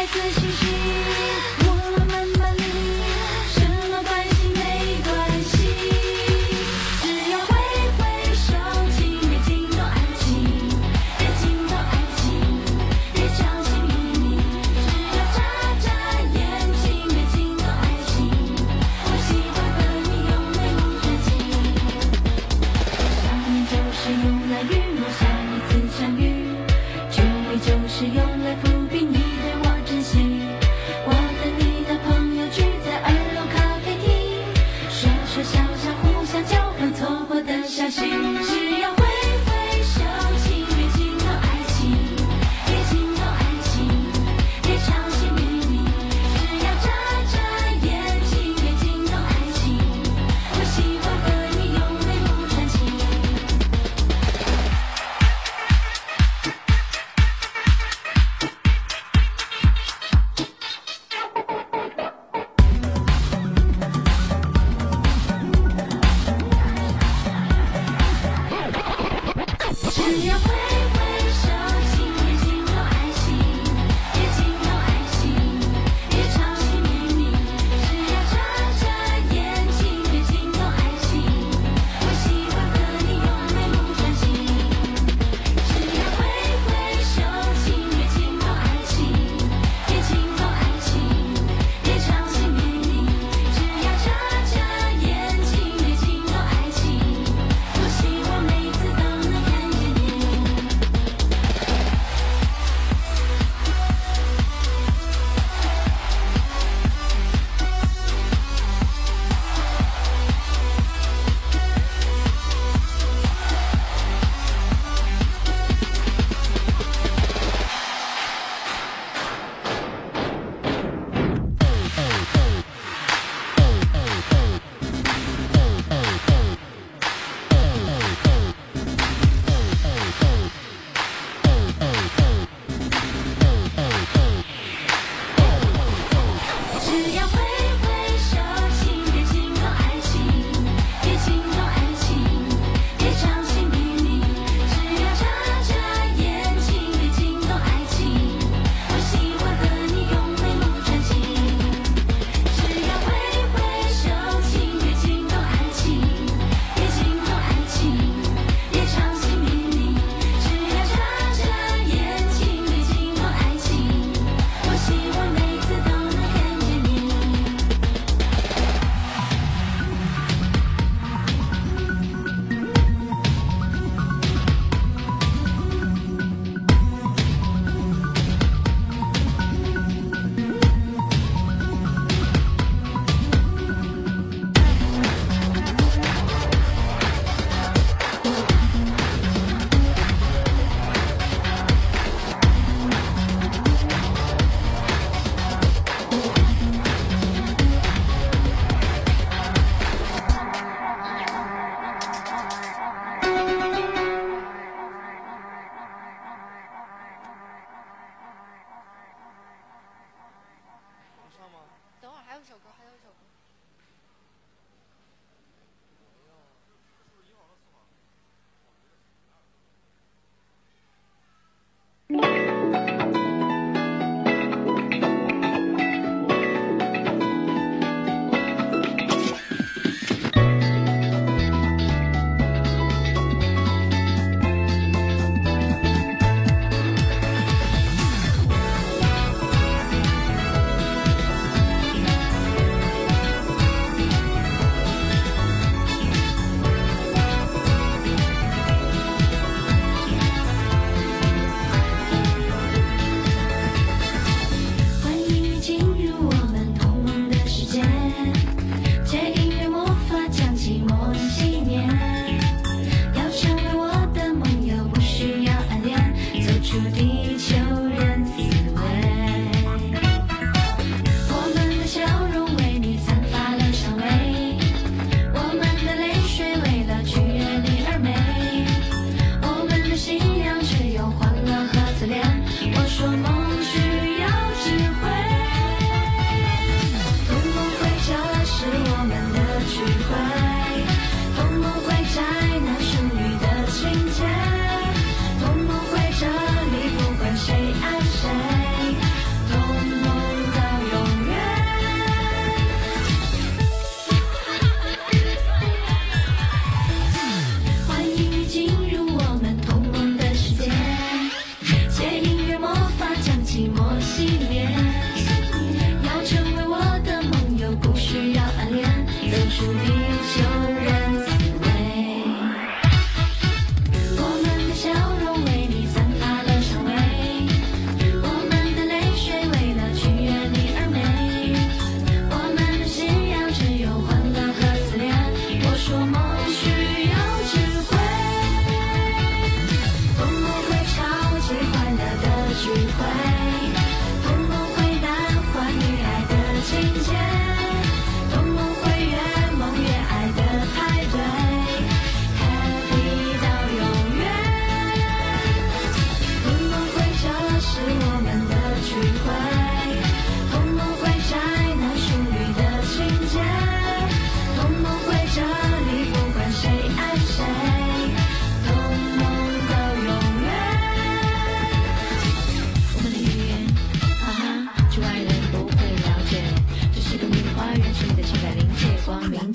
次讯息，我们把你什么关系没关系，只要挥挥手，请别惊动爱情，别惊动爱情，别小心翼翼，只要眨眨眼睛，别惊动爱情，我喜欢和你用眉目传情。想念就是用来预谋下一次相遇，久违就是用来抚平你对我真心。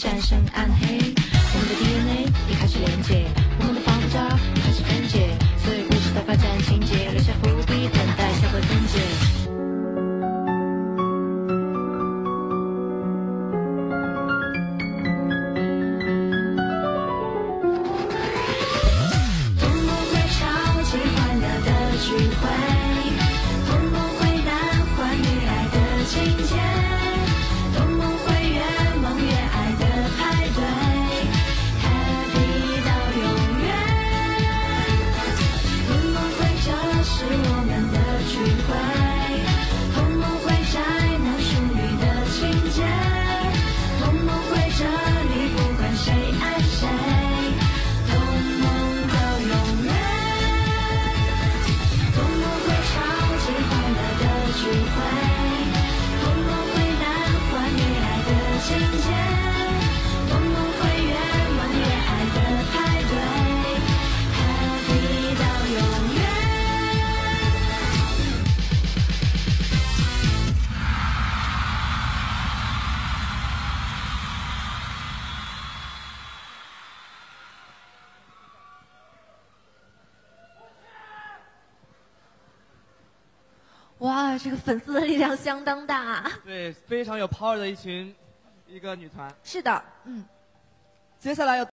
战胜暗黑。我们的 DNA 已开始连接，我们的方扎已开始分解，所有故事的发展情节留下伏笔，等待下回分解。聚会，同盟会男欢女爱的情节，同盟会越梦越爱的派对 ，Happy 到永远。同盟会这是我们的聚会，同盟会宅男淑女的情节，同盟会这里不管谁爱谁，同盟到永远。聚会，同盟会男欢女爱的情节，同盟会越梦越爱的派对 ，Happy 到永远。 哇，这个粉丝的力量相当大。 对，非常有 power 的一个女团。 是的， 接下来要。